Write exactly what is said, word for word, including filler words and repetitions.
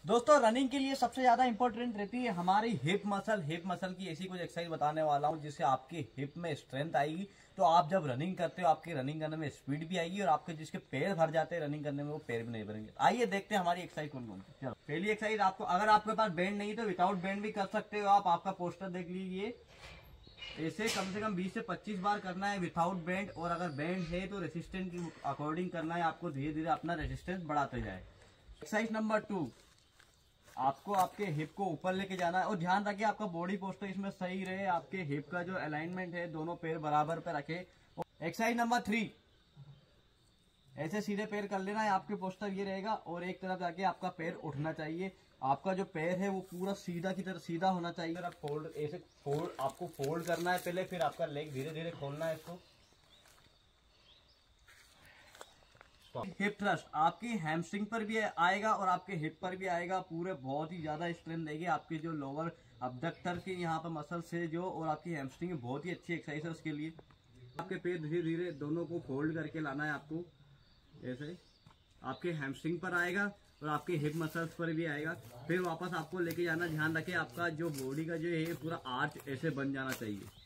दोस्तों रनिंग के लिए सबसे ज्यादा इंपॉर्टेंट रहती है हमारी हिप मसल। हिप मसल की ऐसी कुछ एक्सरसाइज बताने वाला हूँ जिससे आपकी हिप में स्ट्रेंथ आएगी। तो आप जब रनिंग करते हो आपकी रनिंग करने में स्पीड भी आएगी और आपके जिसके पैर भर जाते हैं रनिंग करने में वो पैर भी नहीं भरेंगे। आइए देखते हैं हमारी एक्सरसाइज कौन कौन सी। चलो पहली एक्सरसाइज आपको, अगर आपके पास बैंड नहीं तो विदाउट बैंड भी कर सकते हो आप। आपका पोस्टर देख लीजिए। ऐसे कम से कम बीस से पच्चीस बार करना है विदाउट बैंड, और अगर बैंड है तो रेसिस्टेंस के अकॉर्डिंग करना है आपको। धीरे धीरे अपना रेसिस्टेंस बढ़ाते जाए। एक्सरसाइज नंबर टू, आपको आपके हिप को ऊपर लेके जाना है और ध्यान रखिए आपका बॉडी पोस्टर इसमें सही रहे। आपके हिप का जो अलाइनमेंट है दोनों पैर बराबर पे रखे। एक्सरसाइज नंबर थ्री, ऐसे सीधे पैर कर लेना है, आपके पोस्टर ये रहेगा और एक तरफ जाके आपका पैर उठना चाहिए। आपका जो पैर है वो पूरा सीधा की तरह सीधा होना चाहिए। अगर आप फोल्ड ऐसे फोल्ड आपको फोल्ड करना है पहले, फिर आपका लेग धीरे धीरे खोलना है इसको। हिप थ्रस्ट आपकी हैमस्ट्रिंग पर भी आएगा और आपके हिप पर भी आएगा। पूरे बहुत ही ज्यादा स्ट्रेंथ देगी आपके जो लोअर अबडक्टर के यहाँ पर मसल से जो, और आपकी हैमस्ट्रिंग बहुत ही अच्छी एक्सरसाइज है उसके लिए। आपके पैर धीरे धीरे दोनों को फोल्ड करके लाना है आपको। ऐसे आपके हैमस्ट्रिंग पर आएगा और आपके हिप मसल्स पर भी आएगा। फिर वापस आपको लेके जाना। ध्यान रखें आपका जो बॉडी का जो है पूरा आर्च ऐसे बन जाना चाहिए।